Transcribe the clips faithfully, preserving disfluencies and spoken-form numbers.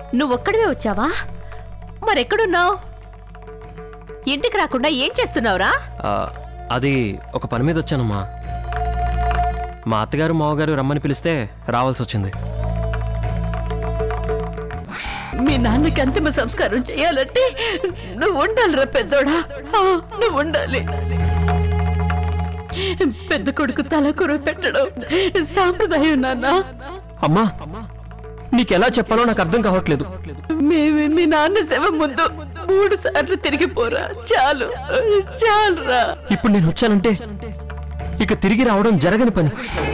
నువ్వొక్కడివే వచ్చావా? మరెక్కడున్నావు? ఇంటికి రాకుండా ఏం చేస్తున్నావురా? అది ఒక పని మీద వచ్చానమ్మా. మా అత్తగారు మావగారు రమ్మని పిలిస్తే రావాల్సి వచ్చింది. మీ నాన్నకి అంతిమ సంస్కారం చేయాలంటే నువ్వు ఉండాలిరా పెద్దోడా, నువ్వు ఉండాలి. పెద్ద కొడుకు తలకూర పెట్టడం సాంప్రదాయం నాన్న. అమ్మా, నీకెలా చెప్పాలో నాకు అర్థం కావట్లేదు. మేమే మీ నాన్న సేవ ముందు మూడు సార్లు తిరిగిపోరా, చాలు చాలురా. ఇప్పుడు నేను వచ్చానంటే ఇక తిరిగి రావడం జరగని పని.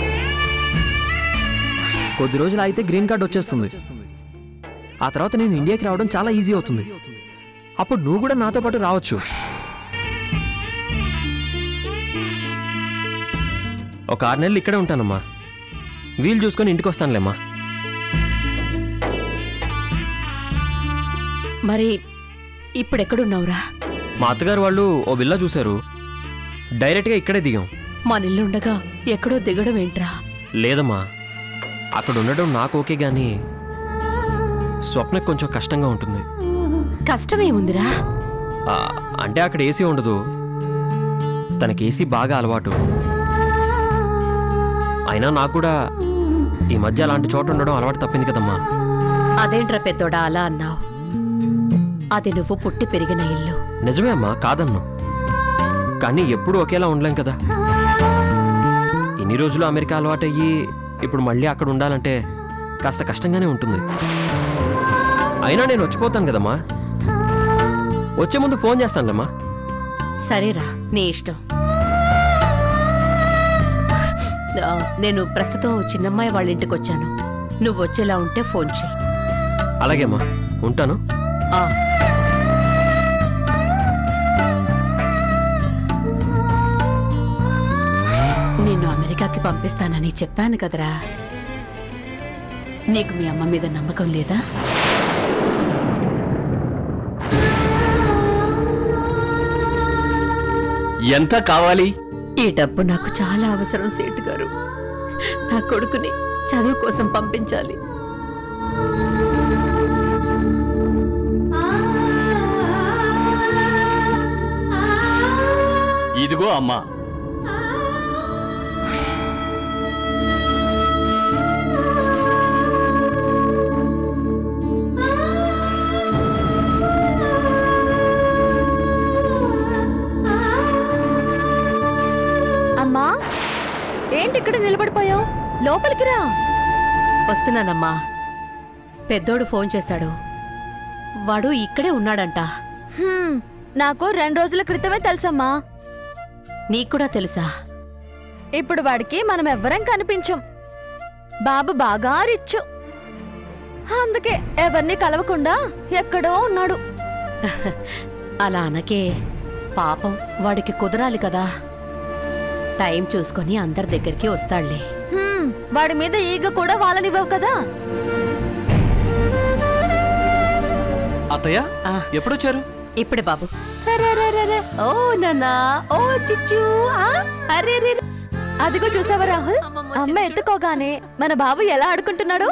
కొద్ది రోజులు అయితే గ్రీన్ కార్డ్ వచ్చేస్తుంది. ఆ తర్వాత నేను ఇండియాకి రావడం చాలా ఈజీ అవుతుంది. అప్పుడు నువ్వు కూడా నాతో పాటు రావచ్చు. ఒక ఆరు నెలలు ఇక్కడే ఉంటానమ్మా. వీలు చూసుకొని ఇంటికి వస్తానులేమ్మా. మరి ఇప్పుడెక్కడున్నావురా? మా అత్తగారు వాళ్ళు ఓ విల్లా చూశారు. డైరెక్ట్గా ఇక్కడే దిగాం. మా నిల్లుండగా ఎక్కడో దిగడం ఏంట్రా? లేదమ్మా, అక్కడ ఉండడం నాకు ఓకే గానీ స్వప్నకు కొంచెం కష్టంగా ఉంటుంది. కష్టమేముందిరా? అంటే అక్కడ ఏసీ ఉండదు. తనకి ఏసీ బాగా అలవాటు. అయినా నాకు కూడా ఈ మధ్య అలాంటి చోట ఉండడం అలవాటు తప్పింది కదమ్మా. అదేంట్రా పెద్దోడా అలా అన్నావు? అది నువ్వు పుట్టి పెరిగిన ఇల్లు. నిజమే అమ్మా, కాదన్ను. కానీ ఎప్పుడు ఒకేలా ఉండలేం కదా. ఇన్ని రోజులు అమెరికా అలవాటయ్యి ఇప్పుడు మళ్ళీ అక్కడ ఉండాలంటే కాస్త కష్టంగానే ఉంటుంది. అయినా నేను వచ్చిపోతాను కదమ్మా. వచ్చే ముందు ఫోన్ చేస్తానులేమ్మా. సరేరా, నీ ఇష్టం. నేను ప్రస్తుతం చిన్నమ్మాయి వాళ్ళ ఇంటికి వచ్చాను. నువ్వు వచ్చేలా ఉంటే ఫోన్ చేయి. అలాగేమ్మా, ఉంటాను. నిన్ను అమెరికాకి పంపిస్తానని చెప్పాను కదరా. నీకు మీ అమ్మ మీద నమ్మకం లేదా? ఎంత కావాలి? ఈ డబ్బు నాకు చాలా అవసరం సేటు గారు. నా కొడుకుని చదువు కోసం పంపించాలి. ఇదిగో అమ్మా. అమ్మా, ఏంటి ఇక్కడ నిలబడిపోయావు? లోపలికి రా. వస్తున్నానమ్మా. పెద్దోడు ఫోన్ చేశాడు. వాడు ఇక్కడే ఉన్నాడంట. నాకు రెండు రోజుల క్రితమే తెలుసమ్మా. నీకూడా తెలుసా? ఇప్పుడు వాడికి మనం ఎవ్వరం కనిపించం. బాబు బాగా రిచ్చు, అందుకే ఎవరిని కలవకుండా ఎక్కడో ఉన్నాడు. అలా అనకే, పాపం వాడికి కుదరాలి కదా. టైం చూసుకొని అందరి దగ్గరికి వస్తాడులే. వాడి మీద ఈగ కూడా వాళ్ళనివ్వవు కదా. అత్తయ్య ఎప్పుడొచ్చారు? ఇప్పుడే బాబు. ఓ నాన్నా, ఓ చిచ్చు. అరే, అదిగో చూసావా రాహుల్, అమ్మ ఎత్తుకోగానే మన బాబు ఎలా ఆడుకుంటున్నాడు.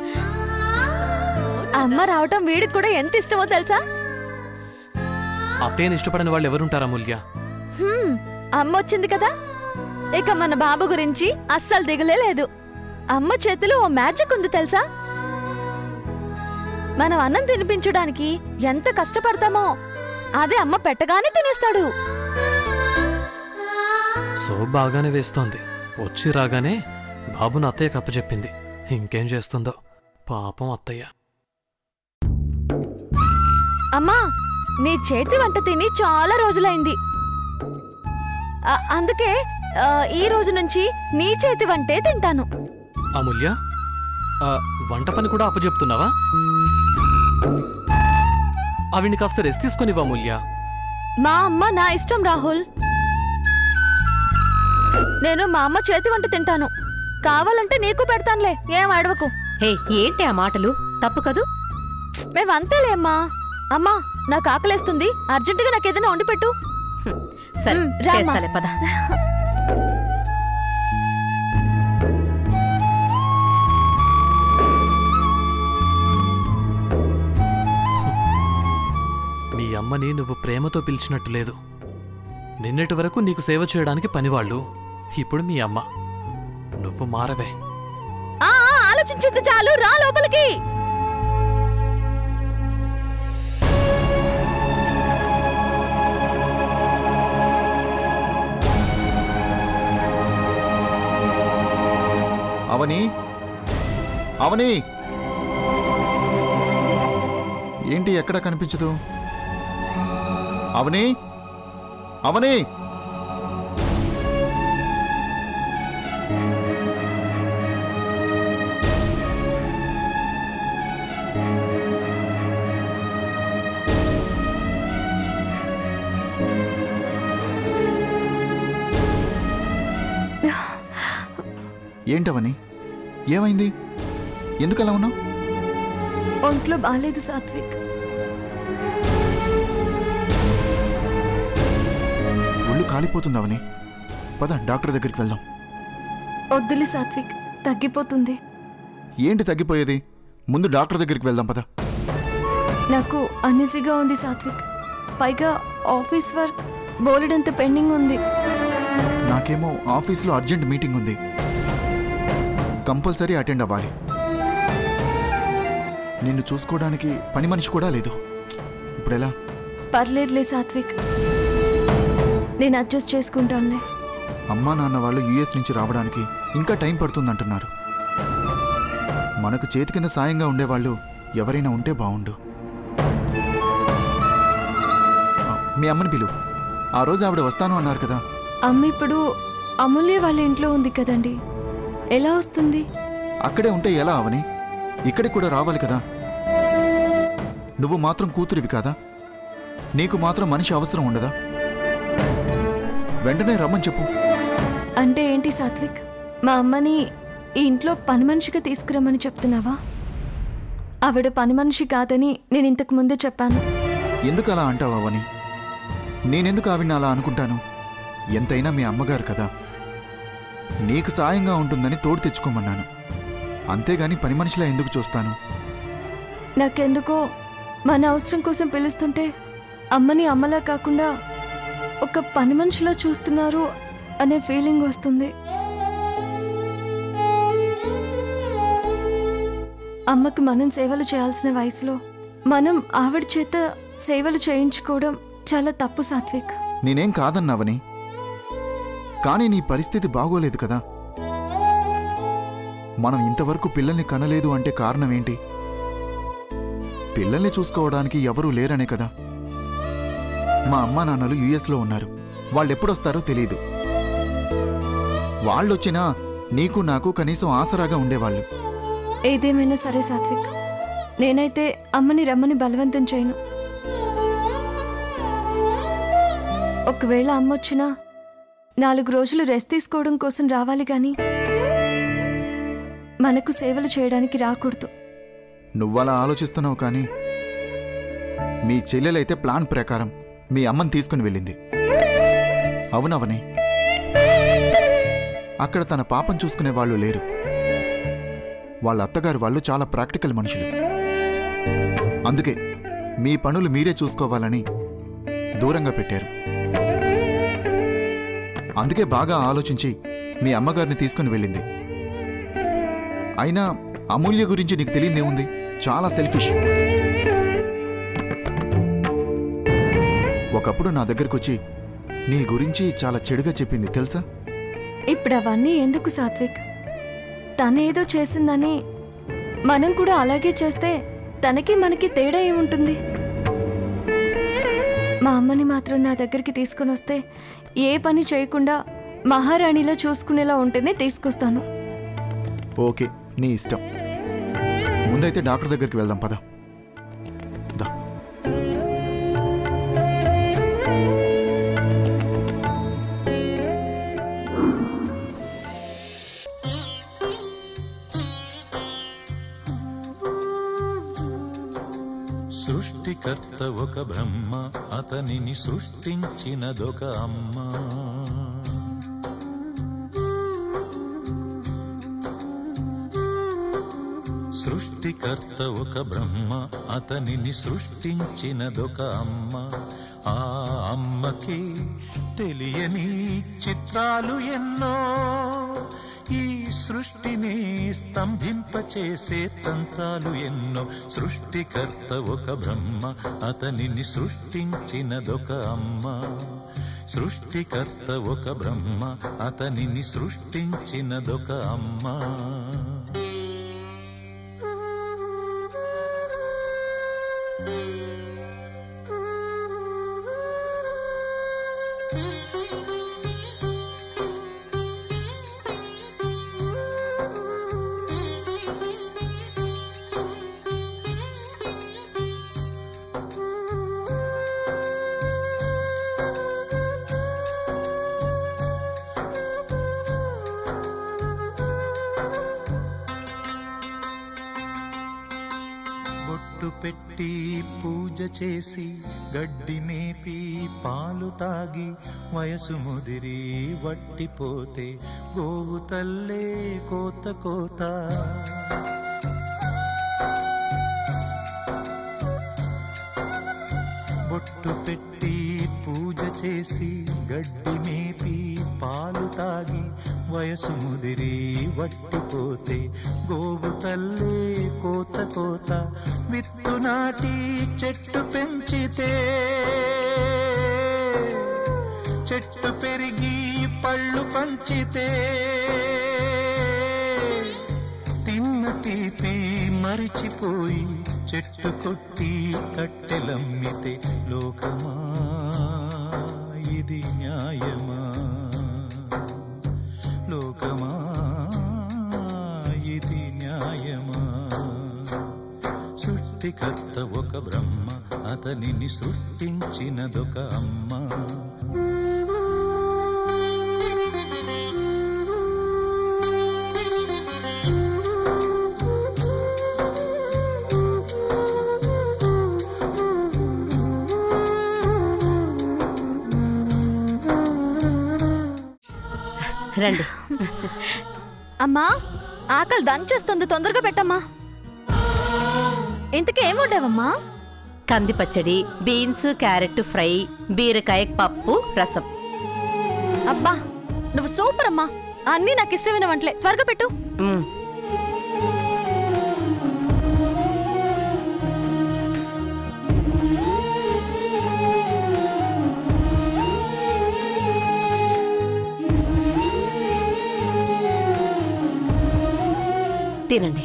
అమ్మ రావటం వీడికి కూడా ఎంత ఇష్టమో తెలుసా? అత్తయ్యని ఇష్టపడని వాళ్ళు ఎవరుంటారా మూల్య? అమ్మ వచ్చింది కదా, ఇక మన బాబు గురించి అస్సలు దిగలే లేదు. అమ్మ చేతిలో ఓ మ్యాజిక్ ఉంది తెలుసా? మనం అన్నం తినిపించడానికి ఎంత కష్టపడతామో అదే అమ్మ పెట్టగానే తినేస్తాడు. సో బాగానే వేస్తోంది. వచ్చి రాగానే బాబును అత్తయ్య కప్పచెప్పింది. ఇంకేం చేస్తుందో పాపం అత్తయ్య. అమ్మా, నీ చేతి వంట తిని చాలా రోజులైంది. అందుకే ఈ రోజు నుంచి నీ చేతి వంటే తింటాను. అమూల్య, వంట పని కూడా అప్పచెప్తున్నావా? అవిని కాస్త రెస్ట్ తీసుకునివా అమూల్య. మా అమ్మ నా ఇష్టం రాహుల్. నేను మా అమ్మ చేతి వంట తింటాను. కావాలంటే నీకు పెడతానులే, ఏం అడవకు. హే, ఏంటి ఆ మాటలు? తప్పు కదూ. మేమంతేలే అమ్మా. అమ్మా, నాకు ఆకలేస్తుంది, అర్జెంటుగా నాకేదైనా వండి పెట్టు. సరే, చేస్తాలే, పద. నువ్వు ప్రేమతో పిలిచినట్టు లేదు. నిన్నటి వరకు నీకు సేవ చేయడానికి పనివాళ్ళు, ఇప్పుడు మీ అమ్మ. నువ్వు మారవే. ఆ ఆ, ఆలోచించింది చాలు, రా లోపలికి. అవని, అవని, ఏంటి ఎక్కడ కనిపించదు? అవని, అవని, ఏంటవని, ఏమైంది? ఎందుకు అలా ఉన్నావు? ఒంట్లో బాలేదు సాత్విక్. ఒళ్ళు కాలిపోతుందవని, పద డాక్టర్ దగ్గరికి వెళ్దాం. వద్దులే సాత్విక్, తగ్గిపోతుంది. ఏంటి తగ్గిపోయేది? ముందు డాక్టర్ దగ్గరికి వెళ్దాం పద. నాకు అన్ఈజీగా ఉంది సాత్విక్. పైగా ఆఫీస్ వర్క్ బోలెడంత పెండింగ్ ఉంది. నాకేమో ఆఫీస్లో అర్జెంట్ మీటింగ్ ఉంది, కంపల్సరీ అటెండ్ అవ్వాలి. నిన్ను చూసుకోవడానికి పని మనిషి కూడా లేదు. ఇప్పుడు ఎలా? పర్లేదులే సాత్విక్, నేను అడ్జస్ట్ చేసుకుంటానులే. అమ్మా నాన్న వాళ్ళు యూఎస్ నుంచి రావడానికి ఇంకా టైం పడుతుందంటున్నారు. మనకు చేతి కింద సాయంగా ఉండేవాళ్ళు ఎవరైనా ఉంటే బాగుండు. మీ అమ్మని పిలు. ఆ రోజు ఆవిడ వస్తాను అన్నారు కదా. అమ్మ ఇప్పుడు అమూల్య వాళ్ళ ఇంట్లో ఉంది కదండి, ఎలా వస్తుంది? అక్కడే ఉంటే ఎలా అవని? ఇక్కడికి కూడా రావాలి కదా. నువ్వు మాత్రం కూతురివి కాదా? నీకు మాత్రం మనిషి అవసరం ఉండదా? వెంటనే రమ్మని చెప్పు. అంటే ఏంటి సాత్విక్, మా అమ్మని ఈ ఇంట్లో పని మనిషిగా తీసుకురమ్మని చెప్తున్నావా? ఆవిడ పని మనిషి కాదని నేను ఇంతకు ముందే చెప్పాను. ఎందుకు అలా అంటావు అవని? నేనెందుకు ఆవిడ్ని అలా అనుకుంటాను? ఎంతైనా మీ అమ్మగారు కదా, నీకు సాయంగా ఉంటుందని తోడు తెచ్చుకోమన్నాను, అంతేగాని పని మనిషిలా ఎందుకు చూస్తాను? నాకెందుకో మన అవసరం కోసం పిలుస్తుంటే అమ్మని అమ్మలా కాకుండా ఒక పని మనిషిలా చూస్తున్నారు అనే ఫీలింగ్ వస్తుంది. అమ్మకి మనం సేవలు చేయాల్సిన వయసులో మనం ఆవిడ చేత సేవలు చేయించుకోవడం చాలా తప్పు సాత్విక్. నేనేం కాదన్నావని, కానీ నీ పరిస్థితి బాగోలేదు కదా. మనం ఇంతవరకు పిల్లల్ని కనలేదు అంటే కారణం ఏంటి? పిల్లల్ని చూసుకోవడానికి ఎవరూ లేరనే కదా. మా అమ్మా నాన్నలు యుఎస్లో ఉన్నారు, వాళ్ళెప్పుడొస్తారో తెలీదు. వాళ్ళొచ్చినా నీకు నాకు కనీసం ఆసరాగా ఉండేవాళ్ళు. ఏదేమైనా సరే సాత్విక్, నేనైతే అమ్మని రమ్మని బలవంతం చేయను. ఒకవేళ అమ్మ వచ్చినా నాలుగు రోజులు రెస్ట్ తీసుకోవడం కోసం రావాలి గాని మనకు సేవలు చేయడానికి రాకూడదు. నువ్వలా ఆలోచిస్తున్నావు, కానీ మీ చెల్లెలైతే ప్లాన్ ప్రకారం మీ అమ్మని తీసుకుని వెళ్ళింది. అవునవని, అక్కడ తన పాపం చూసుకునే వాళ్ళు లేరు. వాళ్ళ అత్తగారు వాళ్ళు చాలా ప్రాక్టికల్ మనుషులు. అందుకే మీ పనులు మీరే చూసుకోవాలని దూరంగా పెట్టారు. అందుకే బాగా ఆలోచించి మీ అమ్మగారిని తీసుకుని వెళ్ళింది. అయినా అమూల్య గురించి నీకు తెలియదేముంది, చాలా సెల్ఫిష్. ఒకప్పుడు నా దగ్గరకు వచ్చి నీ గురించి చాలా చెడుగా చెప్పింది తెలుసా? ఇప్పుడు అవన్నీ ఎందుకు సాత్విక్? తనేదో చేసిందని మనం కూడా అలాగే చేస్తే తనకి మనకి తేడా ఏముంటుంది? మా అమ్మని మాత్రం నా దగ్గరికి తీసుకుని వస్తే ఏ పని చేయకుండా మహారాణిలో చూసుకునేలా ఉంటేనే తీసుకొస్తాను. ఓకే, నీ ఇష్టం. ముందైతే డాక్టర్ దగ్గరికి వెళ్దాం పద. దా. సృష్టికర్త ఒక బ్రహ్మ, అతనిని సృష్టించినదొక అమ్మ. సృష్టికర్త ఒక బ్రహ్మ, అతనిని సృష్టించినదొక అమ్మ. అమ్మకి తెలియని చిత్రాలు ఎన్నో, ఈ సృష్టిని స్తంభింపచేసే తంత్రాలు ఎన్నో. సృష్టికర్త ఒక బ్రహ్మ, అతనిని సృష్టించినదొక అమ్మ. సృష్టికర్త ఒక బ్రహ్మ, అతనిని సృష్టించినదొక అమ్మ. పెట్టి పూజ చేసి గడ్డి మేపి పాలు తాగి వయసు ముదిరి వట్టిపోతే గోవు తల్లే కోత కోత. బొట్టు పెట్టి పూజ చేసి గడ్డి మేపి పాలు తాగి వయసు ముదిరి వట్టిపోతే గోవు తల్లే కోత కోత. విత్తు నాటి చెట్టు పెంచితే చెట్టు పెరిగి పళ్ళు పంచితే తిన్న తీపి మరిచిపోయి చెట్టు కొట్టి కట్టెలమ్మితే లోకమా ఇది న్యాయమా? లోకమా ఇది న్యాయమా? సృష్టికర్త ఒక బ్రహ్మ, అతనిని సృష్టించినదొక అమ్మ. రండి. అమ్మా, ఆకలి దంచేస్తుంది, తొందరగా పెట్టమ్మా. ఇంతకీ ఏం వండావమ్మా? కంది పచ్చడి, బీన్స్ క్యారెట్ ఫ్రై, బీరకాయ పప్పు, రసం. అబ్బా, నువ్వు సూపర్ అమ్మా. అన్నీ నాకు ఇష్టమైన వంటలే, త్వరగా పెట్టు. మ్. తినండి.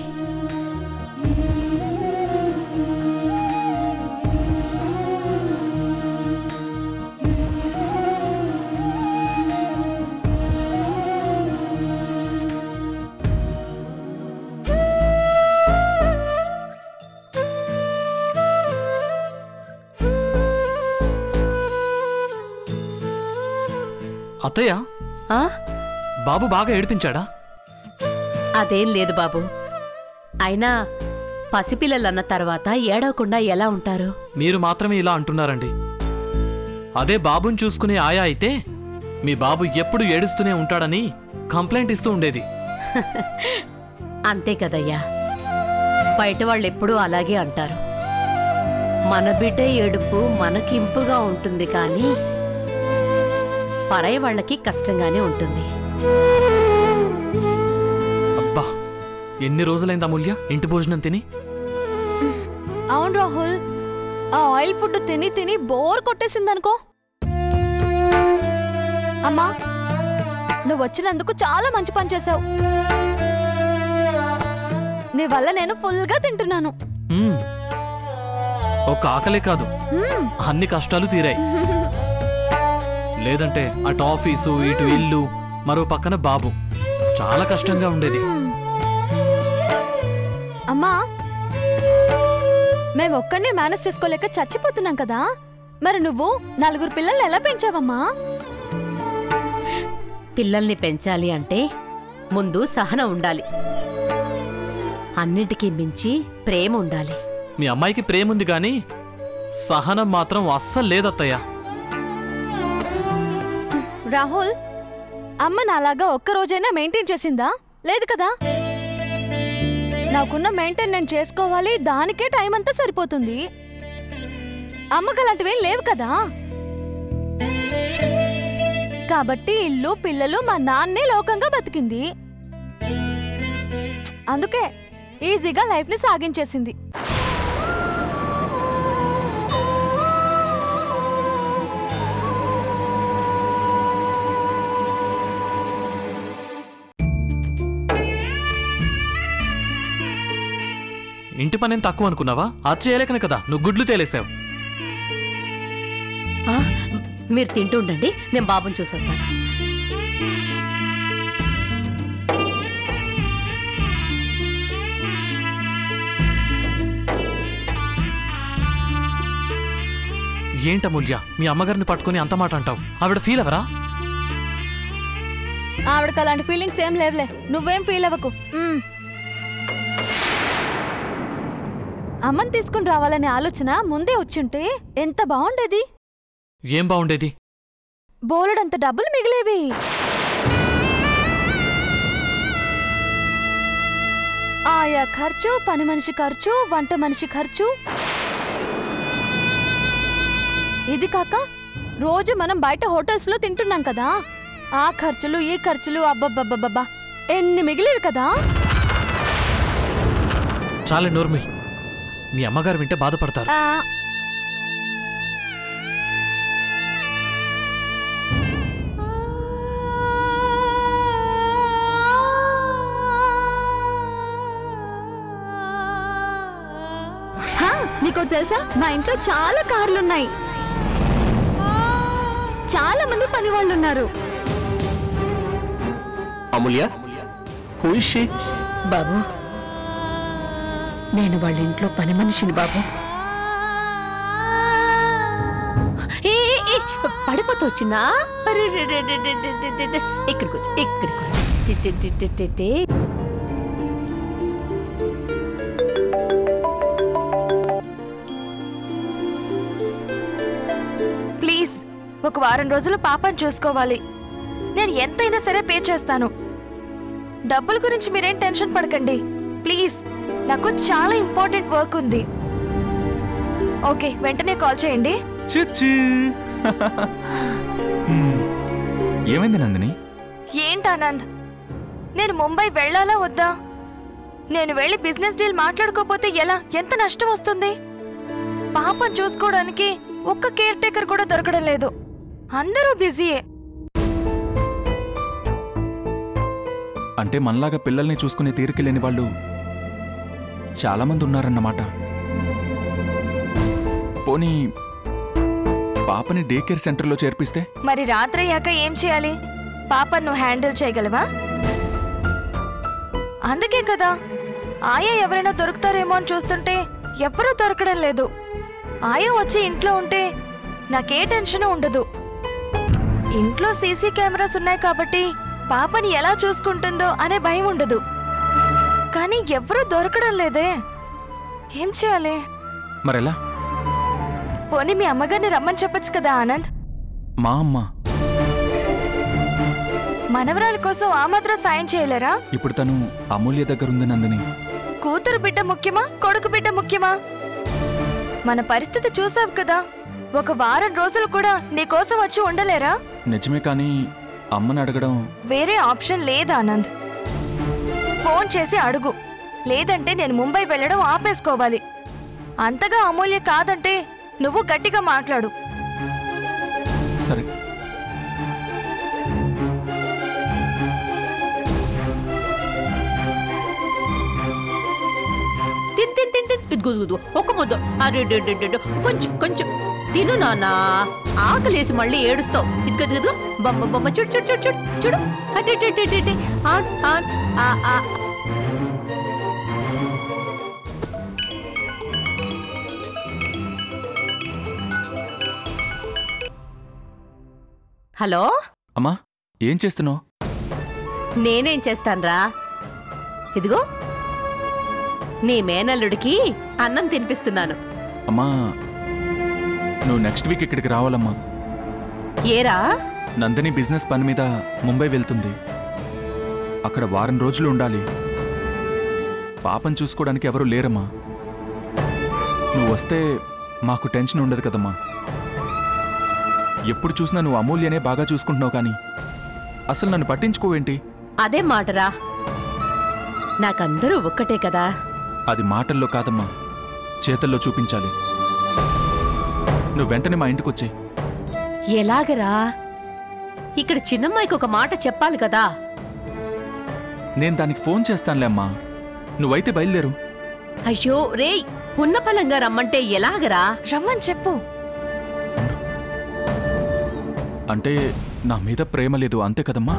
అత్తయ్య, ఆ? బాబు బాగా ఏడిపించాడా? అదేం లేదు బాబు. అయినా పసిపిల్లలన్న తర్వాత ఏడవకుండా ఎలా ఉంటారు? మీరు మాత్రమే ఇలా అంటున్నారండి. అదే బాబుని చూసుకునే ఆయా అయితే మీ బాబు ఎప్పుడు ఏడుస్తూనే ఉంటాడని కంప్లైంట్ ఇస్తూ ఉండేది. అంతే కదయ్యా, బయట వాళ్ళు ఎప్పుడూ అలాగే అంటారు. మన బిడ్డ ఏడుపు మనకింపుగా ఉంటుంది, కానీ పరాయి వాళ్ళకి కష్టంగానే ఉంటుంది. అబ్బా, ఎన్ని రోజులైంది అమూల్య ఇంటి భోజనం తిని? అవును రాహుల్, ఆ ఆయిల్ ఫుడ్ తిని తిని బోర్ కొట్టేసిందనుకో. అమ్మా, నువ్వు వచ్చినందుకు చాలా మంచి పని చేశావు. నీ వల్ల నేను ఫుల్గా తింటున్నాను. మ్మ్. ఒక ఆకలే కాదు, అన్ని కష్టాలు తీరాయి. లేదంటే అటు ఆఫీసు, ఇటు ఇల్లు, మరో పక్కన బాబు, చాలా కష్టంగా ఉండేది. అమ్మా, మేము ఒక్కడినే మేనేజ్ చేసుకోలేక చచ్చిపోతున్నాం కదా, మరి నువ్వు నలుగురు పిల్లల్ని ఎలా పెంచావమ్మా? పిల్లల్ని పెంచాలి అంటే ముందు సహనం ఉండాలి, అన్నిటికీ మించి ప్రేమ ఉండాలి. మీ అమ్మాయికి ప్రేమ ఉంది గాని సహనం మాత్రం అస్సలు లేదత్తయ్య. రాహుల్, అమ్మ నాలాగా ఒక్క రోజైనా మెయింటైన్ చేసిందా? లేదు కదా. నాకున్న మెయింటైన్ నేను చేసుకోవాలి, దానికే టైం అంతా సరిపోతుంది. అమ్మకు అలాంటివేం లేవు కదా. కాబట్టి ఇల్లు పిల్లలు మా నాన్నే లోకంగా బతికింది. అందుకే ఈజీగా లైఫ్ ని సాగించేసింది. ఇంటి పనేం తక్కువ అనుకున్నావా? అది చేయలేకనే కదా నువ్వు గుడ్లు తేలేసావు. ఆ, మీరు తింటూ ఉండండి, నేను బాబుని చూసొస్తాను. ఏంటమూల్య, మీ అమ్మగారిని పట్టుకుని అంత మాట అంటావు? ఆవిడ ఫీల్ అవరా? ఆవిడకి అలాంటి ఫీలింగ్స్ ఏం లేవులే, నువ్వేం ఫీల్ అవ్వకు. మ్మ్. అమ్మని తీసుకుని రావాలనే ఆలోచన ముందే వచ్చుంటే ఎంత బాగుండేది. ఏం బాగుండేది? బోలెడంత డబ్బులు మిగిలేవి. ఆయా ఖర్చు, పని మనిషి ఖర్చు, వంట మనిషి ఖర్చు, ఇది కాక రోజు మనం బయట హోటల్స్ లో తింటున్నాం కదా, ఆ ఖర్చులు ఈ ఖర్చులు, అబ్బబ్బబ్బబ్బా ఎన్ని మిగిలేవి కదా. చాలే నోర్మి, మీ అమ్మగారు వింటే బాధపడతారు. ఆ, హా, నీకోటి తెలుసా, మా ఇంట్లో చాలా కార్లున్నాయి, చాలా మంది పని వాళ్ళు ఉన్నారు. Amulya, who is she? బాబు, నేను వాళ్ళ ఇంట్లో పని మనిషిని బాబు. ఏ ఏ, ఏ, పడిపోతూ వచ్చినా ఇక్కడికి వచ్చి ఇక్కడికి వచ్చి ప్లీజ్ ఒక వారం రోజులు పాపని చూసుకోవాలి. నేను ఎంతైనా సరే పే చేస్తాను. డబ్బుల గురించి మీరేం టెన్షన్ పడకండి ప్లీజ్. నాకు చాలా ఇంపార్టెంట్ వర్క్ ఉంది. ఓకే, వెంటనే కాల్ చేయండి. చిచ్చి హ్మ్. ఏమైంది నందిని? ఏంటి ఆనంద్, నేను ముంబై వెళ్ళాలా వద్దా? నేను వెళ్ళి బిజినెస్ డీల్ మాట్లాడుకోపోతే ఎలా? ఎంత నష్టం వస్తుంది? పాపను చూసుకోవడానికి ఒక్క కేర్ టేకర్ కూడా దొరకడం లేదు, అందరూ బిజీయే. అంటే మనలాగా పిల్లల్ని చూసుకునే తీరిక లేని వాళ్ళు చాలా మంది ఉన్నారన్నమాట. పోనీ పాపని డే కేర్ సెంటర్లో చేర్పిస్తే? మరి రాత్రి అయ్యాక ఏం చేయాలి? పాపను నువ్వు హ్యాండిల్ చేయగలవా? అందుకే కదా ఆయా ఎవరైనా దొరుకుతారేమో అని చూస్తుంటే ఎవ్వరూ దొరకడం లేదు. ఆయా వచ్చి ఇంట్లో ఉంటే నాకే టెన్షన్ ఉండదు. ఇంట్లో సీసీ కెమెరాస్ ఉన్నాయి కాబట్టి పాపని ఎలా చూసుకుంటుందో అనే భయం ఉండదు. కానీ ఎవ్వరూ దొరకడం లేదే, ఏం చేయాలి? మరెలా? పోనీ మీ అమ్మగారిని రమ్మని చెప్పొచ్చు కదా ఆనంద్. మా అమ్మ మనవరాలి కోసం ఆ మాత్రం సాయం చేయలేరా? ఇప్పుడు తను అమూల్య దగ్గర ఉంది నందిని. కూతురు బిడ్డ ముఖ్యమా, కొడుకు బిడ్డ ముఖ్యమా? మన పరిస్థితి చూసావు కదా, ఒక వారం రోజులు కూడా నీకోసం వచ్చి ఉండలేరా? నిజమే, కానీ అమ్మని అడగడం వేరే ఆప్షన్ లేదు ఆనంద్. ఫోన్ చేసి అడుగు, లేదంటే నేను ముంబై వెళ్ళడం ఆపేసుకోవాలి. అంతగా అమూల్య కాదంటే నువ్వు గట్టిగా మాట్లాడు. సరే. తిన్ తిన్ తిన్ తిన్ ఇదిగో ఇదిగో ఒక ముద్ద, అరే కొంచెం కొంచెం తిను నాన్న, ఆకలేసి మళ్ళీ ఏడుస్తావు. ఇదిగో ఇదిగో బొమ్మ బొమ్మ చూడు చూడు చూడు చూడు చూడు అటే హలో అమ్మా, ఏం చేస్తున్నావు? నేనేం చేస్తాన్రా, ఇదిగో నీ మేనల్లుడికి అన్నం తినిపిస్తున్నాను. అమ్మా, నువ్వు నెక్స్ట్ వీక్ ఇక్కడికి రావాలమ్మా. ఏరా? నందిని బిజినెస్ పని మీద ముంబై వెళ్తుంది. అక్కడ వారం రోజులు ఉండాలి. పాపను చూసుకోవడానికి ఎవరు లేరమ్మా. నువ్వు వస్తే మాకు టెన్షన్ ఉండదు కదమ్మా. ఎప్పుడు చూసినా నువ్వు అమూల్యనే బాగా చూసుకుంటున్నావు కానీ అసలు నన్ను పట్టించుకోవేంటి? అదే మాటరా, నాకందరూ ఒక్కటే కదా. అది మాటల్లో కాదమ్మా, చేతల్లో చూపించాలి. నువ్వు వెంటనే మా ఇంటికి వచ్చే. ఎలాగరా? ఇక్కడ చిన్నమ్మాయికి ఒక మాట చెప్పాలి కదా. నేను దానికి ఫోన్ చేస్తానులే అమ్మా, నువ్వైతే బయలుదేరు. అయ్యో రేయ్, ఉన్న పలంగా రమ్మంటే ఎలాగరా? రమ్మని చెప్పు. అంటే నా మీద ప్రేమ లేదు అంతే కదమ్మా?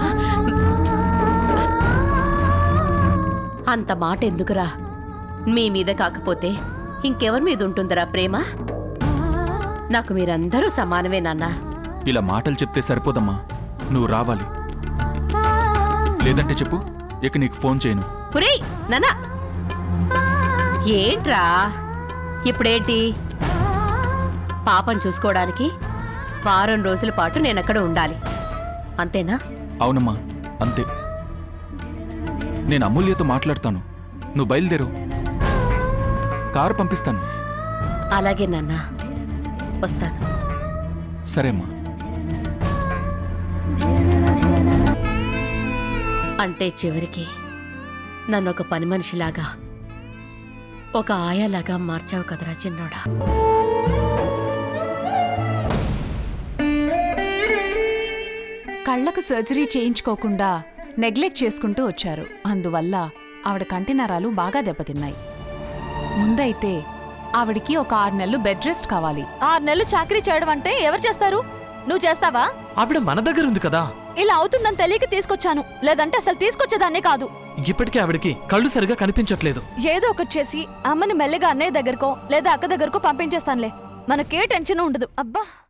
అంత మాట ఎందుకురా? మీ మీద కాకపోతే ఇంకెవరి మీద ఉంటుందిరా ప్రేమ? నాకు మీరందరూ సమానమే నాన్నా. ఇలా మాటలు చెప్తే సరిపోదమ్మా, నువ్వు రావాలి. లేదంటే చెప్పు, ఇక నీకు ఫోన్ చేయను. ఒరేయ్ నాన్నా, ఏంట్రా ఇప్పుడేంటి? పాపం చూసుకోవడానికి వారం రోజుల పాటు నేనక్కడ ఉండాలి, అంతేనా? అవునమ్మా, అంతే. నేను అమూల్యతో మాట్లాడతాను, నువ్వు బయలుదేరు. కారు పంపిస్తాను. అలాగే నాన్నా, వస్తాను. సరే అమ్మా. అంటే చివరికి నన్ను ఒక పని మనిషిలాగా, ఒక ఆయాలాగా మార్చావు కదరా చిన్నోడా. కళ్లకు సర్జరీ చేయించుకోకుండా నెగ్లెక్ట్ చేసుకుంటూ వచ్చారు. అందువల్ల ఆవిడ కంటి నరాలు బాగా దెబ్బతిన్నాయి. ముందైతే ఆవిడికి ఒక ఆరు నెలలు బెడ్ రెస్ట్ కావాలి. ఆరు నెలలు చాకరీ చేయడం అంటే ఎవరు చేస్తారు? నువ్వు చేస్తావా? ఆవిడ మన దగ్గర ఉంది కదా. ఇలా అవుతుందని తెలియక తీసుకొచ్చాను, లేదంటే అసలు తీసుకొచ్చేదాన్నే కాదు. ఇప్పటికే ఆవిడకి కళ్ళు సరిగా కనిపించట్లేదు. ఏదో ఒకటి చేసి అమ్మని మెల్లగా అన్నయ్య దగ్గరకో లేదా అక్క దగ్గరకో పంపించేస్తానులే, మనకే టెన్షన్ ఉండదు. అబ్బా.